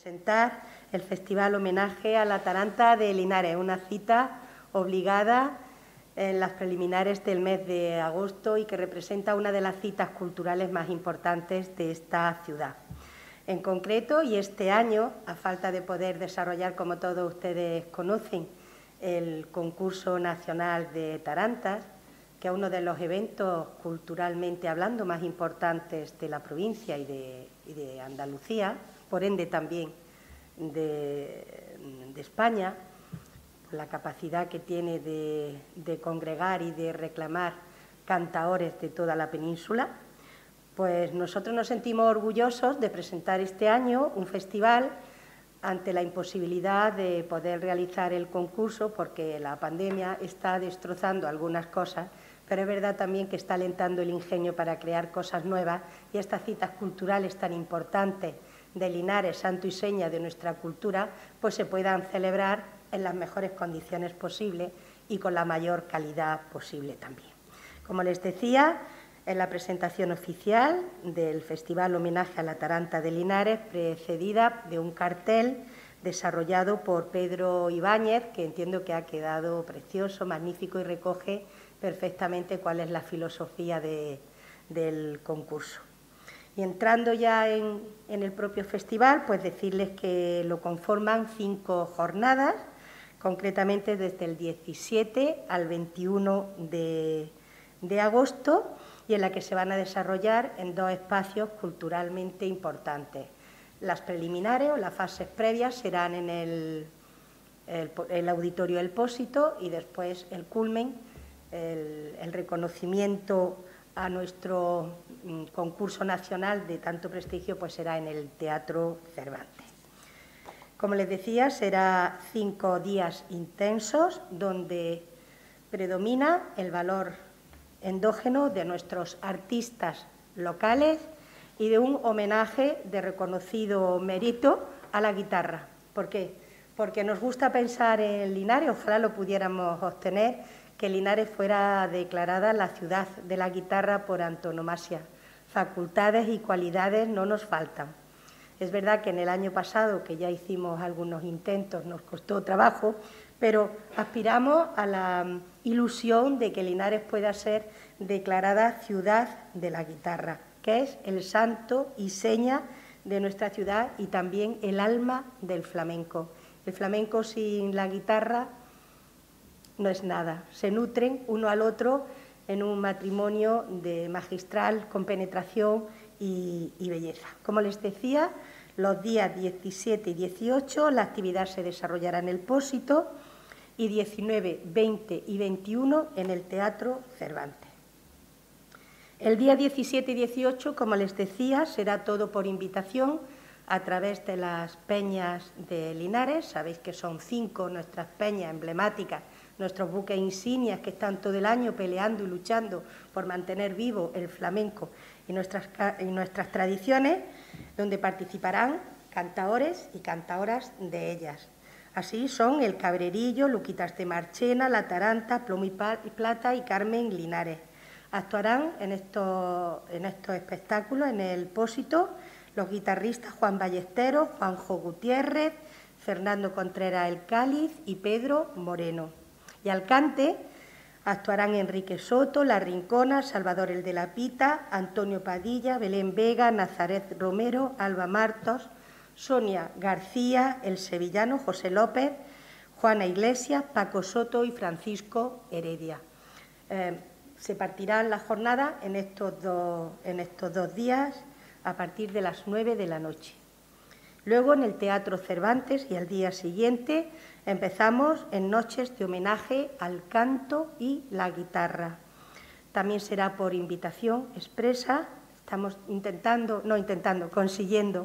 presentar el Festival Homenaje a la Taranta de Linares, una cita obligada en las preliminares del mes de agosto y que representa una de las citas culturales más importantes de esta ciudad. En concreto, y este año, a falta de poder desarrollar, como todos ustedes conocen, el concurso nacional de tarantas, que es uno de los eventos culturalmente hablando más importantes de la provincia y de Andalucía, por ende también de España, por la capacidad que tiene de congregar y de reclamar cantaores de toda la península, pues nosotros nos sentimos orgullosos de presentar este año un festival ante la imposibilidad de poder realizar el concurso porque la pandemia está destrozando algunas cosas, pero es verdad también que está alentando el ingenio para crear cosas nuevas y estas citas culturales tan importantes de Linares, santo y seña de nuestra cultura, pues se puedan celebrar en las mejores condiciones posibles y con la mayor calidad posible también. Como les decía, en la presentación oficial del Festival Homenaje a la Taranta de Linares, precedida de un cartel desarrollado por Pedro Ibáñez, que entiendo que ha quedado precioso, magnífico y recoge perfectamente cuál es la filosofía del concurso. Y entrando ya en el propio festival, pues decirles que lo conforman 5 jornadas, concretamente desde el 17 al 21 de agosto, y en la que se van a desarrollar en 2 espacios culturalmente importantes. Las preliminares o las fases previas serán en el Auditorio del Pósito y después el culmen, el reconocimiento a nuestro concurso nacional de tanto prestigio, pues será en el Teatro Cervantes. Como les decía, será 5 días intensos donde predomina el valor endógeno de nuestros artistas locales y de un homenaje de reconocido mérito a la guitarra. ¿Por qué? Porque nos gusta pensar en Linares, ojalá lo pudiéramos obtener, que Linares fuera declarada la ciudad de la guitarra por antonomasia. Facultades y cualidades no nos faltan. Es verdad que en el año pasado, que ya hicimos algunos intentos, nos costó trabajo, pero aspiramos a la ilusión de que Linares pueda ser declarada ciudad de la guitarra, que es el santo y seña de nuestra ciudad y también el alma del flamenco. El flamenco sin la guitarra no es nada, se nutren uno al otro en un matrimonio de magistral compenetración y belleza. Como les decía, los días 17 y 18 la actividad se desarrollará en el Pósito y 19, 20 y 21 en el Teatro Cervantes. El día 17 y 18, como les decía, será todo por invitación a través de las peñas de Linares. Sabéis que son 5 nuestras peñas emblemáticas, nuestros buques insignias que están todo el año peleando y luchando por mantener vivo el flamenco y nuestras tradiciones, donde participarán cantaores y cantaoras de ellas. Así son el Cabrerillo, Luquitas de Marchena, La Taranta, Plomo y Plata y Carmen Linares. Actuarán en estos espectáculos en el Pósito los guitarristas Juan Ballesteros, Juanjo Gutiérrez, Fernando Contreras El Cáliz y Pedro Moreno. Y al cante actuarán Enrique Soto, La Rincona, Salvador el de la Pita, Antonio Padilla, Belén Vega, Nazaret Romero, Alba Martos, Sonia García, el sevillano José López, Juana Iglesias, Paco Soto y Francisco Heredia. Se partirán las jornadas en estos dos días a partir de las 9 de la noche. Luego en el Teatro Cervantes y al día siguiente empezamos en noches de homenaje al canto y la guitarra. También será por invitación expresa, estamos consiguiendo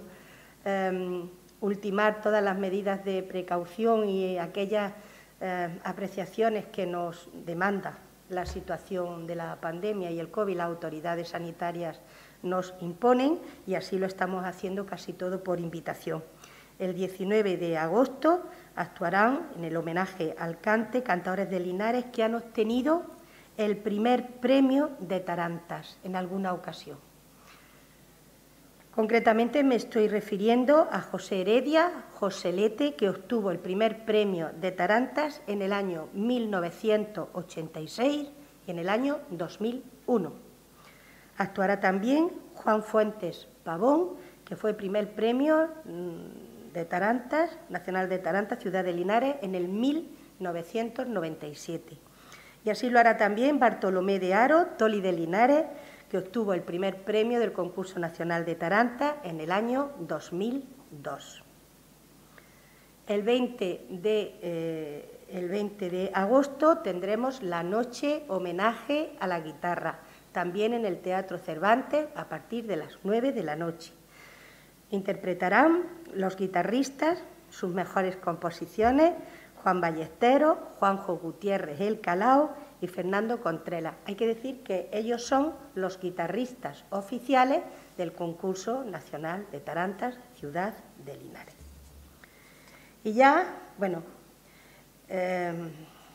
ultimar todas las medidas de precaución y aquellas apreciaciones que nos demanda la situación de la pandemia y el COVID, las autoridades sanitarias nos imponen y así lo estamos haciendo casi todo por invitación. El 19 de agosto actuarán en el homenaje al cante cantadores de Linares que han obtenido el primer premio de tarantas en alguna ocasión. Concretamente me estoy refiriendo a José Heredia Joselete, que obtuvo el primer premio de tarantas en el año 1986 y en el año 2001. Actuará también Juan Fuentes Pavón, que fue primer premio de tarantas, nacional de tarantas, Ciudad de Linares, en el 1997. Y así lo hará también Bartolomé de Haro, Toli de Linares, que obtuvo el primer premio del Concurso Nacional de Tarantas en el año 2002. El 20 de agosto tendremos la noche homenaje a la guitarra, también en el Teatro Cervantes a partir de las 9 de la noche. Interpretarán los guitarristas sus mejores composiciones, Juan Ballesteros, Juanjo Gutiérrez El Calao y Fernando Contreras. Hay que decir que ellos son los guitarristas oficiales del Concurso Nacional de Tarantas, Ciudad de Linares. Y ya, bueno, el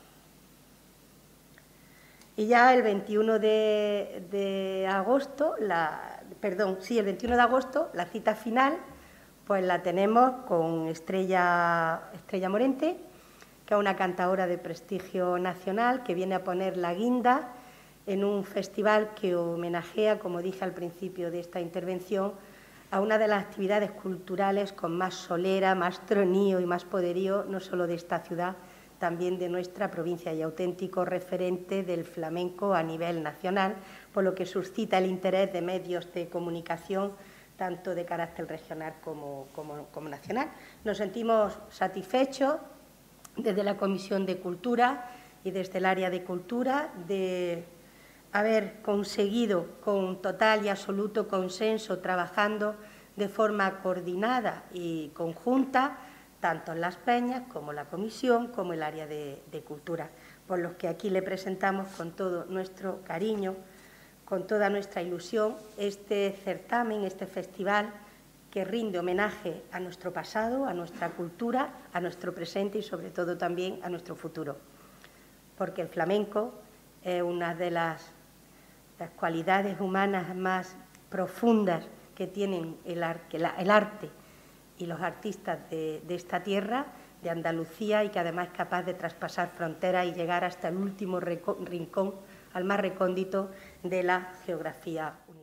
21 de agosto, el 21 de agosto, la cita final, pues la tenemos con Estrella Morente, que es una cantadora de prestigio nacional que viene a poner la guinda en un festival que homenajea, como dije al principio de esta intervención, a una de las actividades culturales con más solera, más tronío y más poderío, no solo de esta ciudad, también de nuestra provincia, y auténtico referente del flamenco a nivel nacional, por lo que suscita el interés de medios de comunicación, tanto de carácter regional como nacional. Nos sentimos satisfechos desde la Comisión de Cultura y desde el área de Cultura de haber conseguido con total y absoluto consenso, trabajando de forma coordinada y conjunta, tanto en Las Peñas como la Comisión, como el área de Cultura, por los que aquí le presentamos con todo nuestro cariño, con toda nuestra ilusión, este certamen, este festival que rinde homenaje a nuestro pasado, a nuestra cultura, a nuestro presente y sobre todo también a nuestro futuro. Porque el flamenco es una de las cualidades humanas más profundas que tienen el arte y los artistas de esta tierra, de Andalucía, y que además es capaz de traspasar fronteras y llegar hasta el último rincón, al más recóndito de la geografía universal.